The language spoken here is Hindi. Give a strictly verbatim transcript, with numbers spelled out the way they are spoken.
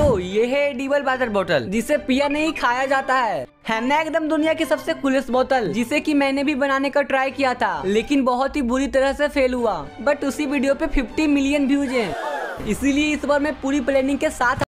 दोस्तों ये है एडिबल वाटर बोतल जिसे पिया नहीं खाया जाता है। है ना एकदम दुनिया की सबसे कूलेस्ट बोतल, जिसे कि मैंने भी बनाने का ट्राई किया था लेकिन बहुत ही बुरी तरह से फेल हुआ। बट उसी वीडियो पे पचास मिलियन व्यूज हैं, इसीलिए इस बार मैं पूरी प्लानिंग के साथ